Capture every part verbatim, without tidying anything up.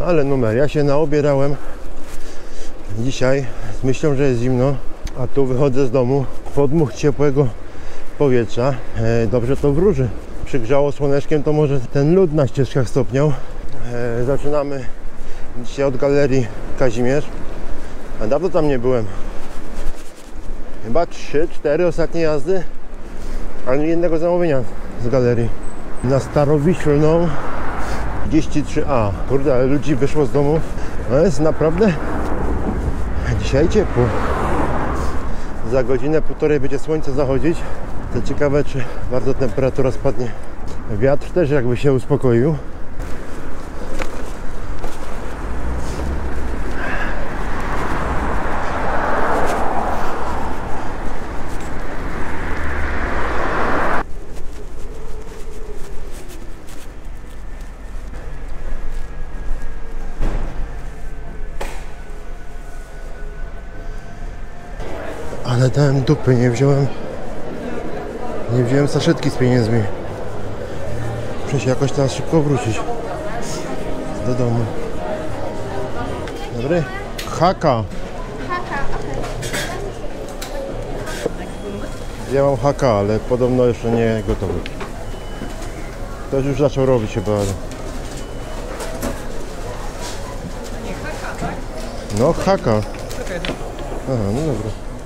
Ale numer, ja się naobierałem dzisiaj z myślą, że jest zimno, a tu wychodzę z domu, podmuch ciepłego powietrza, e, dobrze to wróży. Przygrzało słoneczkiem, to może ten lód na ścieżkach stopniał. E, zaczynamy dzisiaj od galerii Kazimierz, a dawno tam nie byłem. Chyba trzy cztery ostatnie jazdy, ale nie jednego zamówienia z galerii. Na Starowiślną trzydzieści trzy A. Kurde, ale ludzi wyszło z domu. No jest naprawdę dzisiaj ciepło. Za godzinę, półtorej będzie słońce zachodzić. To ciekawe, czy bardzo temperatura spadnie. Wiatr też jakby się uspokoił. Ale dałem dupy, nie wziąłem nie wziąłem saszetki z pieniędzmi. Muszę się jakoś teraz szybko wrócić do domu. Dobry? Haka. Haka, okej. Ja mam haka, ale podobno jeszcze nie gotowy. Ktoś już zaczął robić chyba. Ale... Nie haka, tak? No haka. Czekaj, no. Aha, no dobra.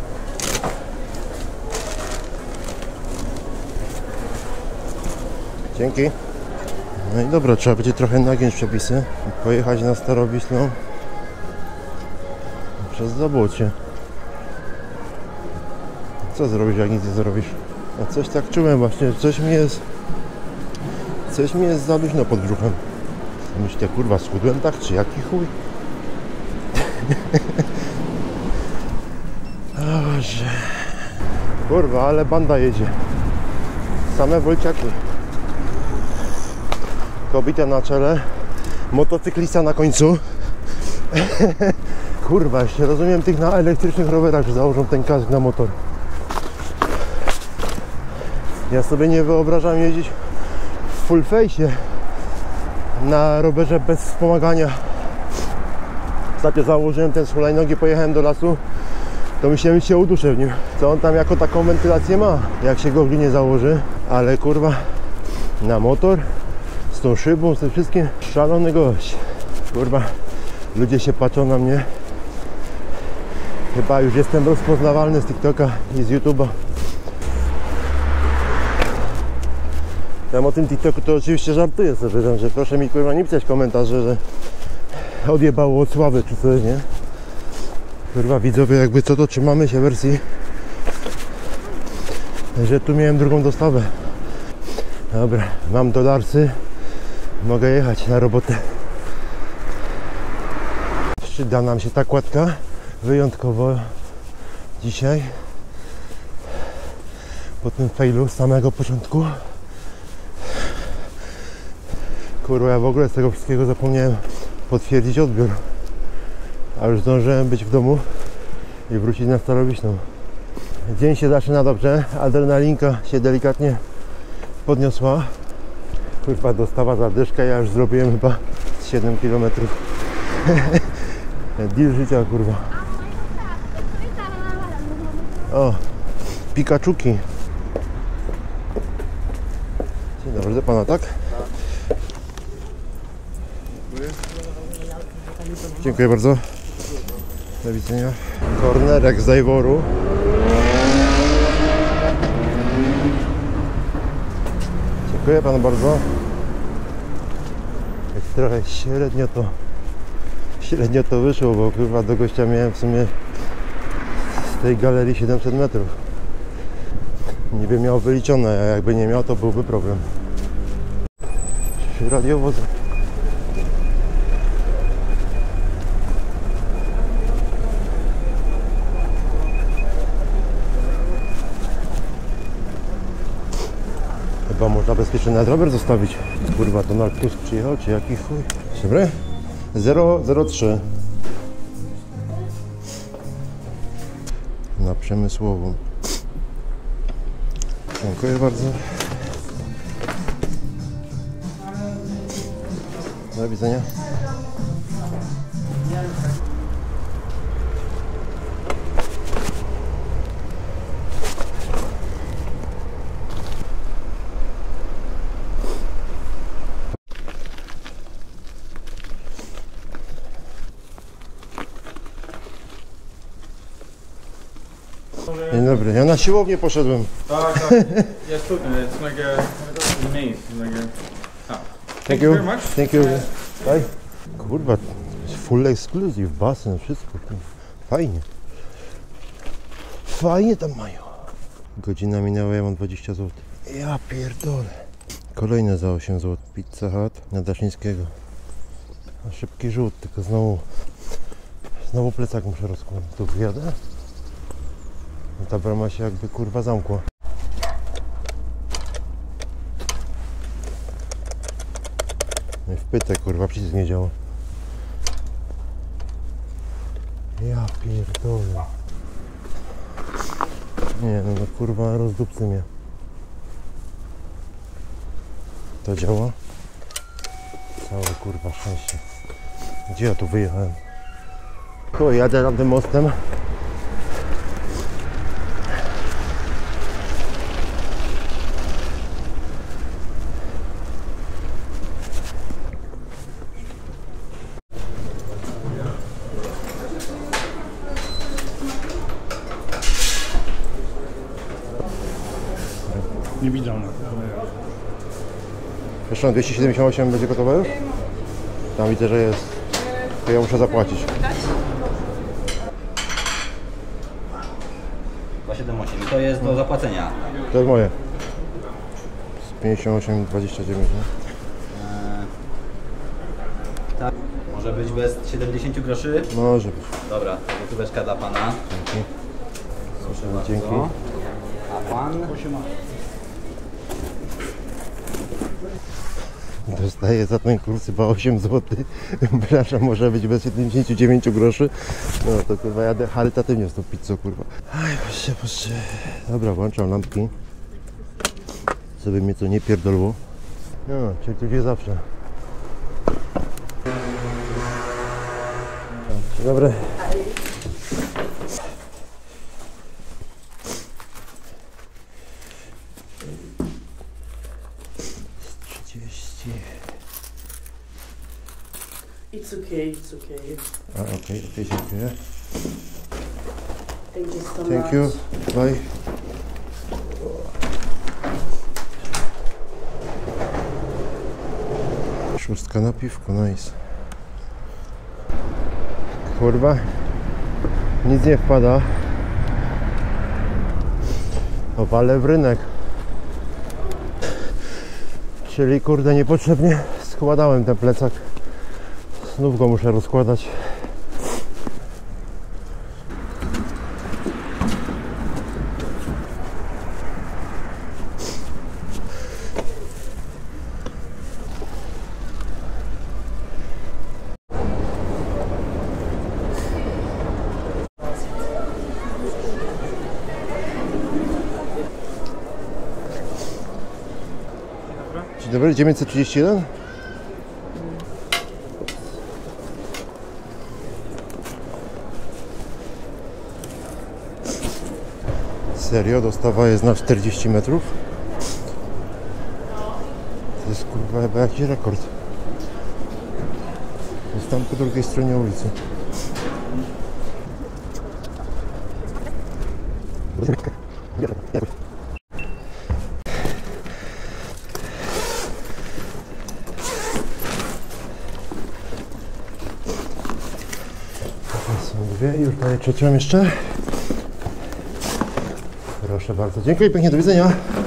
Dzięki. No i dobra, trzeba będzie trochę nagiąć przepisy i pojechać na Starowiślą przez Zabłocie. Co zrobić, jak nic nie zrobisz? A coś tak czułem właśnie, coś mi jest coś mi jest za luźno pod brzuchem. Myślę, kurwa, schudłem tak, czy jaki chuj? Boże. Kurwa, ale banda jedzie. Same wolciaki. Kobieta na czele, motocyklista na końcu. Kurwa, jeszcze rozumiem tych na elektrycznych rowerach, że założą ten kask na motor. Ja sobie nie wyobrażam jeździć w full face na rowerze bez wspomagania. Ostatnio założyłem ten z hulajnogi, pojechałem do lasu, to myślałem, że się uduszę w nim. Co on tam jako taką wentylację ma, jak się go nie założy, ale kurwa, na motor z tą szybą, z tym wszystkim, szalony gość. Kurwa, ludzie się patrzą na mnie. Chyba już jestem rozpoznawalny z TikToka i z YouTube'a. Tam o tym TikToku to oczywiście żartuję sobie, że proszę mi kurwa nie pisać komentarze, że odjebało od sławy czy coś, nie? Kurwa, widzowie, jakby co, to trzymamy się wersji, że tu miałem drugą dostawę. Dobra, mam dolarsy, mogę jechać na robotę. Przyda nam się ta kładka wyjątkowo dzisiaj, po tym failu z samego początku. Kurwa, ja w ogóle z tego wszystkiego zapomniałem potwierdzić odbiór, a już zdążyłem być w domu i wrócić na Starowiślą. Dzień się zaczyna dobrze, adrenalinka się delikatnie podniosła. Kurwa, dostawa za dyszkę, ja już zrobiłem chyba siedem kilometrów. Deal życia, kurwa. O, Pikaczuki. Dzień dobry, do pana, tak? Dziękuję bardzo. Do widzenia. Kornerek z Dajworu. Dziękuję panu bardzo. Jak trochę średnio to średnio to wyszło, bo kurwa do gościa miałem w sumie z tej galerii siedemset metrów. Niby miał wyliczone, a jakby nie miał, to byłby problem. Radiowozy. Chyba można bezpiecznie na rower zostawić. Kurwa, Donald Tusk przyjechał, czy jaki chuj? Dobry? zero zero trzy. Na Przemysłową. Dziękuję bardzo. Do widzenia. Dzień dobry, ja na siłownię poszedłem. Tak, tak. Jest tu, it's like a maze, like a... Oh. Thank you you. very much. Thank you. Bye. Kurwa, full exclusive, basen, wszystko. Fajnie. Fajnie tam mają. Godzina minęła, ja mam dwadzieścia złotych. Ja pierdolę. Kolejne za osiem złotych. Pizza Hut na Daszyńskiego. A szybki rzut, tylko znowu... Znowu plecak muszę rozkładać. Tu wjadę. No ta brama się jakby kurwa zamkła. No i wpytek kurwa, przycisk nie działa. Ja pierdolę. Nie no, no kurwa rozdupcy mnie. To działa? Całe kurwa szczęście. Gdzie ja tu wyjechałem? O, jadę tam tym mostem. Niewidzialne. Jeszcze na dwieście siedemdziesiąt osiem będzie gotowe już? Tam widzę, że jest. To ja muszę zapłacić. dwa siedem osiem i to jest do zapłacenia. To jest moje. pięćdziesiąt osiem dwadzieścia dziewięć, nie? Eee, tak. Może być bez siedemdziesiąt groszy? Może być. Dobra, gotóweczka dla pana. Dzięki. Proszę bardzo. Dzięki. A pan? Dostaję za ten kurs chyba osiem złotych. Przepraszam, może być bez siedemdziesiąt dziewięć groszy. No to kurwa jadę charytatywnie z tą pizzą, kurwa. Aj, proszę, proszę. Dobra, włączam lampki. Żeby mnie to nie pierdolło. No, czyli tu gdzie zawsze. Dzień dobry. trzydzieści. It's okay, it's okay. A, okej, okay, okej, okay, dziękuję. Thank you so Thank much. you. Bye. Szóstka na piwko, nice. Kurwa, nic nie wpada. Opalę w rynek. Czyli kurde niepotrzebnie składałem ten plecak. Znów go muszę rozkładać. Dzień dobry, dziewięćset trzydzieści jeden? Serio, dostawa jest na czterdzieści metrów? To jest kurwa chyba jakiś rekord. Jest tam po drugiej stronie ulicy. Są dwie i już daję trzecią jeszcze. Proszę bardzo. Dziękuję pięknie, do widzenia.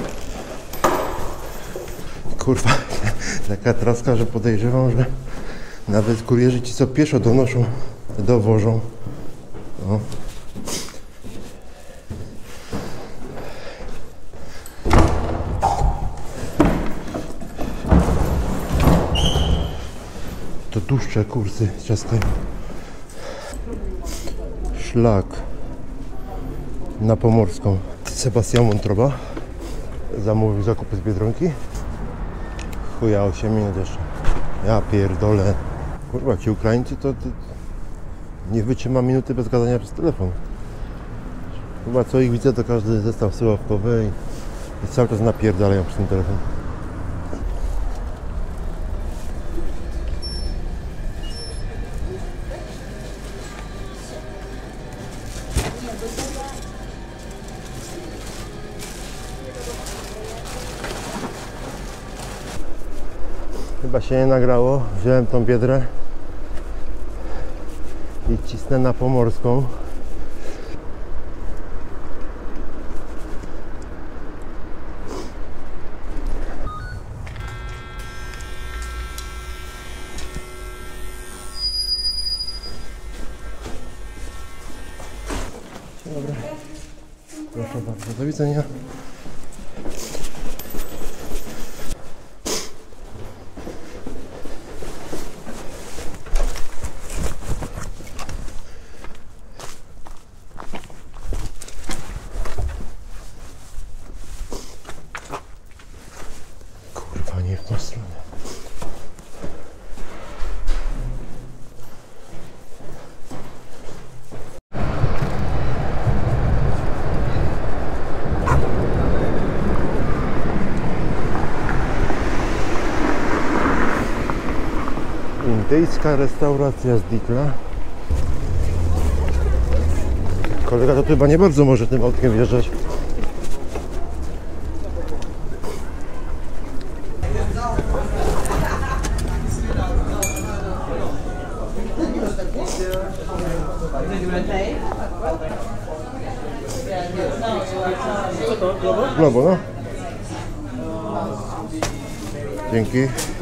Kurwa, taka traska, że podejrzewam, że nawet kurierzy ci co pieszo donoszą, dowożą. O. To dłuższe kursy ciaskają. Szlak na Pomorską. Sebastian Wątroba zamówił zakupy z Biedronki. Chuja, osiem minut jeszcze. Ja pierdolę. Kurwa, ci Ukraińcy to, to Nie wytrzyma minuty bez gadania przez telefon. Chyba co ich widzę, to każdy zestaw słuchawkowy i, i cały czas napierdalają przez ten telefon. Chyba się nie nagrało. Wziąłem tą biedrę i cisnę na Pomorską. Dobra. Proszę bardzo, do widzenia. Kurwa, nie w tą stronę. Indyjska restauracja z Dietla. Kolega to chyba nie bardzo może tym autkiem wjeżdżać. Globo, no. Dzięki.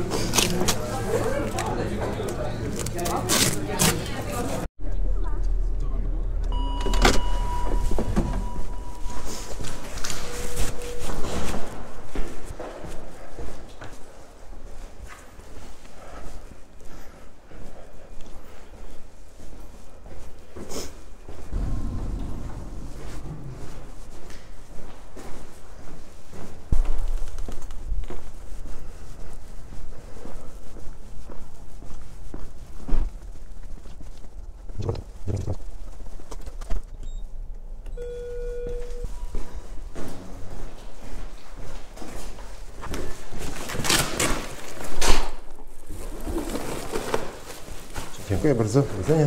Dziękuję bardzo. Do widzenia.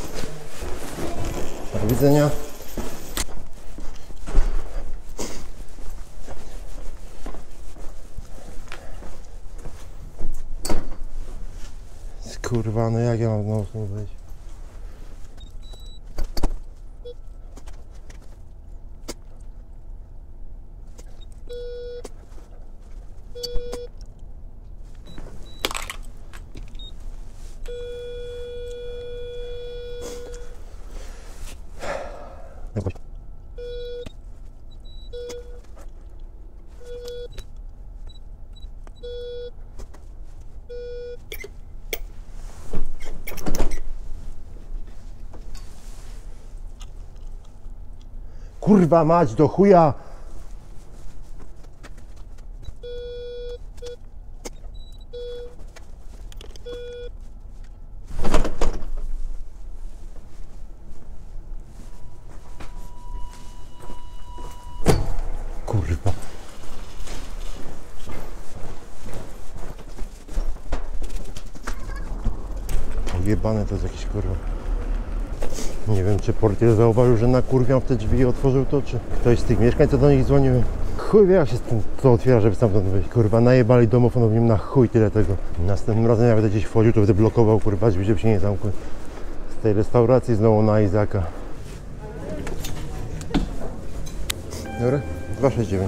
Do widzenia. Kurwa, no jak ja mam znowu tu wejść? Jakoś. Kurwa mać, do chuja! Kurwa. Jebane to jest jakiś kurwa. Nie wiem, czy portier zauważył, że nakurwiam w te drzwi i otworzył to, czy ktoś z tych mieszkańców do nich dzwonił. Chuj wie, jak się z tym to otwiera, żeby stamtąd wyjść. Kurwa, najebali domofon, w nim na chuj tyle tego. Następnym razem jak będę gdzieś wchodził, to będę blokował, kurwa, drzwi, żeby się nie zamkły. Z tej restauracji znowu na Izaka. Dobra? dwa sześć dziewięć.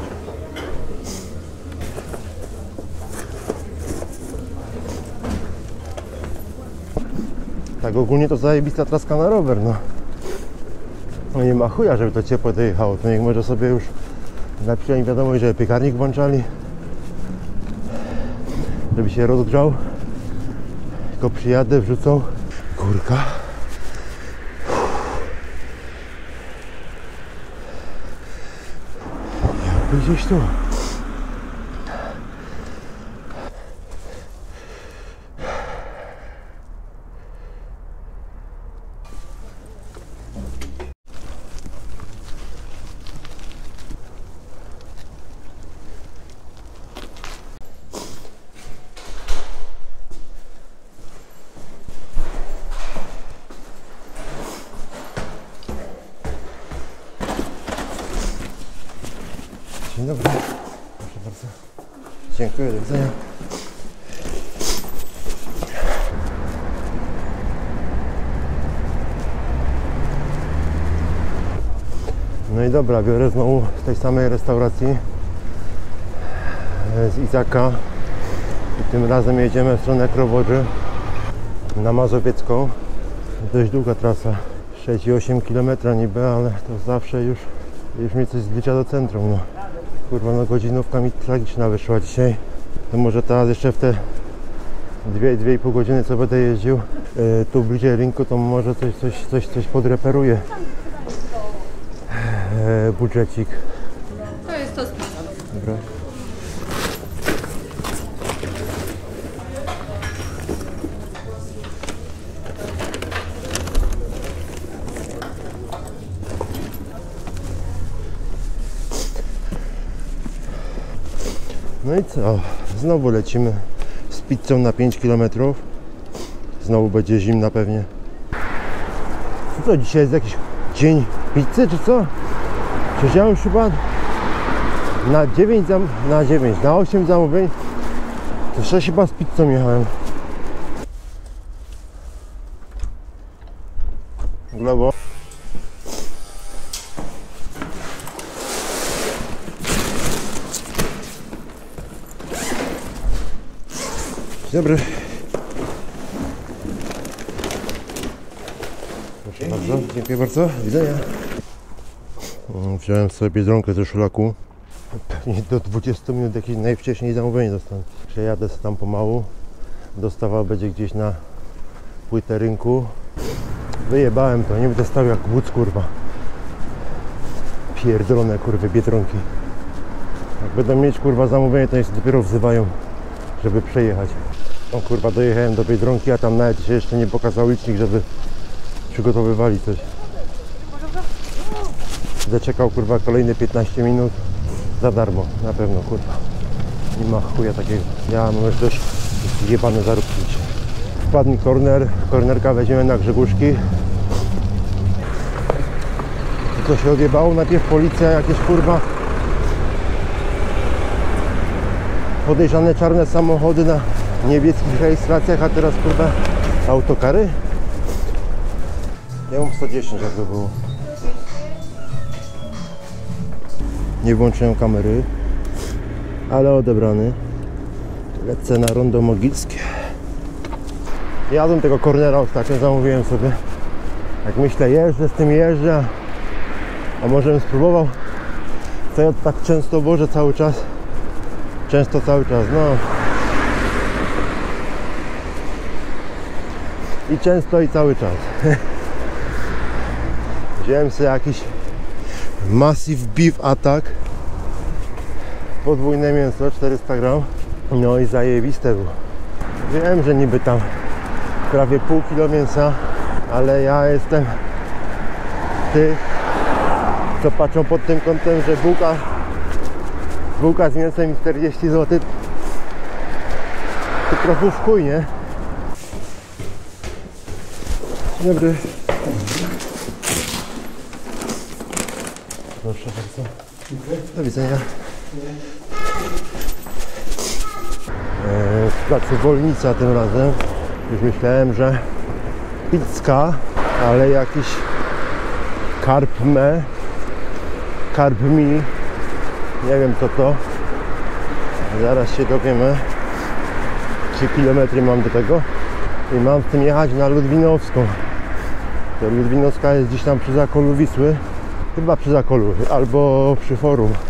Tak ogólnie to zajebista traska na rower, no. No nie ma chuja, żeby to ciepło dojechało, to niech może sobie już napisali wiadomość, że piekarnik włączali, żeby się rozgrzał. Tylko przyjadę, wrzucą. Kurka. Jakby gdzieś tu. Dzień dobry. Proszę bardzo. Dziękuję, do widzenia. No i dobra, biorę znowu z tej samej restauracji z Izaka i tym razem jedziemy w stronę Krowodrzy na Mazowiecką. Dość długa trasa, sześć i osiem kilometrów niby, ale to zawsze już, już mnie coś zbliża do centrum. No. Kurwa, no godzinówka mi tragiczna wyszła dzisiaj. To może teraz jeszcze w te dwie, dwie i pół godziny, co będę jeździł yy, tu bliżej rynku, to może coś, coś, coś, coś podreperuję. Yy, budżecik. To jest to spisak. Dobra. No i co? Znowu lecimy z pizzą na pięć kilometrów. Znowu będzie zimna pewnie. Co to dzisiaj jest jakiś dzień pizzy czy co? Przecież ja już chyba na dziewięć, zam... na dziewięć, na osiem zamówień to sześć chyba z pizzą jechałem. Globo. Dzień dobry. Proszę bardzo, dziękuję bardzo. Do widzenia. Wziąłem sobie biedronkę ze szlaku. Pewnie do dwudziestu minut jakieś najwcześniej zamówienie dostanę. Przejadę sobie tam pomału. Dostawa będzie gdzieś na płytę rynku. Wyjebałem to, nie będę stał jak wódz, kurwa. Pierdolone, kurwy, biedronki. Jak będą mieć, kurwa, zamówienie, to się dopiero wzywają, żeby przejechać. No kurwa, dojechałem do Biedronki, a tam nawet się jeszcze nie pokazał licznik, żeby przygotowywali coś. Zaczekał, kurwa, kolejne piętnaście minut za darmo, na pewno, kurwa. Nie ma chuja takiego. Ja mam już też jebane zarobki. Wpadł mi korner, kornerka weźmiemy na Grzegórzki. I co się odjebało? Najpierw policja, jakieś, kurwa, podejrzane czarne samochody na niebieskich rejestracjach, a teraz, kurwa, autokary? Ja mam sto dziesięć, jakby było. Nie włączyłem kamery, ale odebrany. Lecę na rondo mogilskie. Jadłem tego kornera ostatnio, zamówiłem sobie. Jak myślę, jeżdżę z tym jeżdżę, a może bym spróbował. Co ja tak często wożę cały czas. Często cały czas, no. I często i cały czas. Wziąłem sobie jakiś Massive Beef Attack. Podwójne mięso, czterysta gram. No i zajebiste było. Wiem, że niby tam prawie pół kilo mięsa, ale ja jestem tych, co patrzą pod tym kątem, że bułka bułka z mięsem i czterdzieści złotych to trochę w chuj, nie? Dzień dobry. Proszę bardzo. Do widzenia. W placu Wolnica tym razem. Już myślałem, że pizza, ale jakiś Carb Me, Carb Mi. Nie wiem co to. Zaraz się dowiemy. trzy kilometry mam do tego. I mam w tym jechać na Ludwinowską. To Ludwinowska jest gdzieś tam przy Zakolu Wisły. Chyba przy Zakolu, albo przy Forum.